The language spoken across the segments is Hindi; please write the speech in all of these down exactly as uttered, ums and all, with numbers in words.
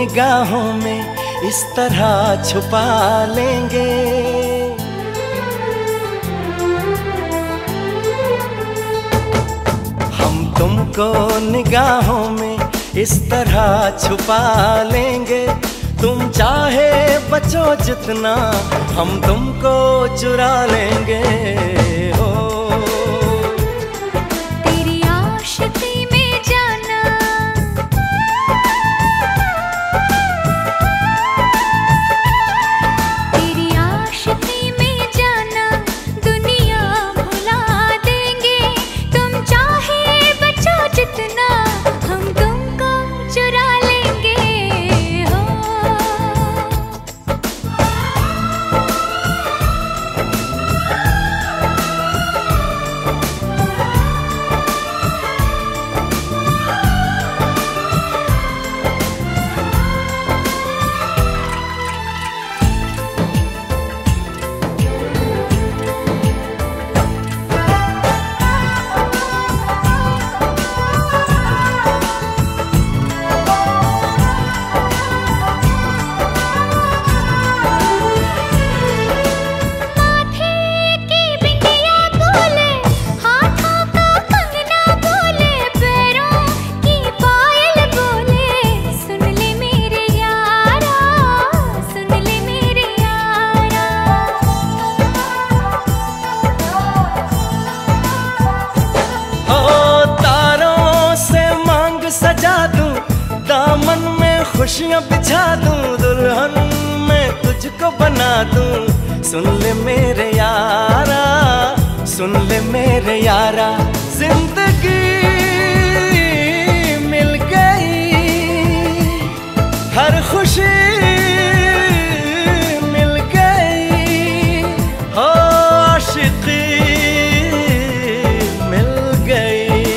निगाहों में इस तरह छुपा लेंगे। हम तुमको निगाहों में इस तरह छुपा लेंगे। तुम चाहे बचो जितना, हम तुमको चुरा लेंगे। हो तेरी आशिकी में जाना, तेरी आशिकी में जाना, दुनिया भुला देंगे। तुम चाहे बचो जितना, हम तुमको चुरा लेंगे। सजा दूं दामन में खुशियां बिछा दूं, दुल्हन में तुझको बना दूं। सुन ले मेरे यारा, सुन ले मेरे यारा, जिंदगी मिल गई, हर खुशी मिल गई। हो आशिकी मिल गई।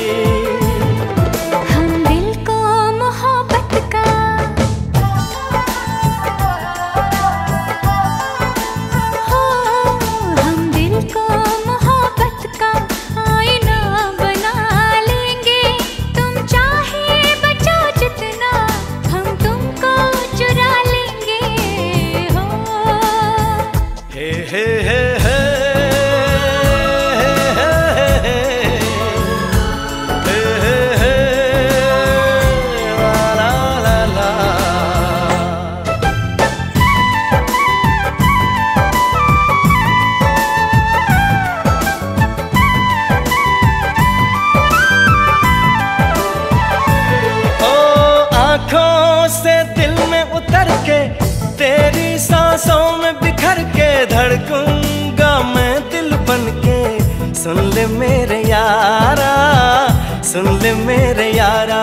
से दिल में उतर के, तेरी सांसों में बिखर के, धड़कूंगा मैं दिल बन के। सुन ले मेरे यारा, सुन ले मेरे यारा,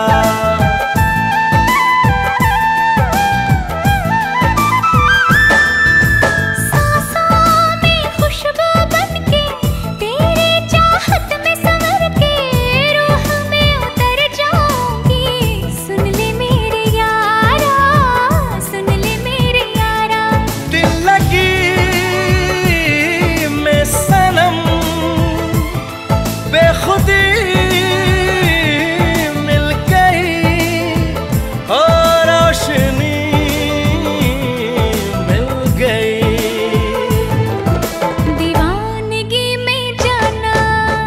बेखुदी मिल गई, और रोशनी मिल गई। दीवानगी में जाना,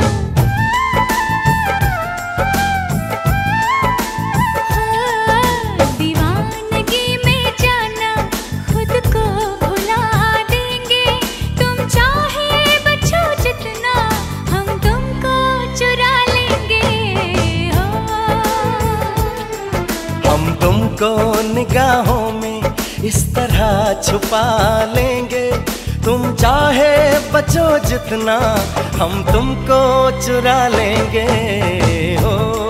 हाँ, दीवानगी में जाना, खुद को भुला देंगे। तुम चाहे बचो जितना, हम तुमको चुरा लेंगे। हम तुमको निगाहों में इस तरह छुपा लेंगे। तुम चाहे बचो जितना, हम तुमको चुरा लेंगे। हो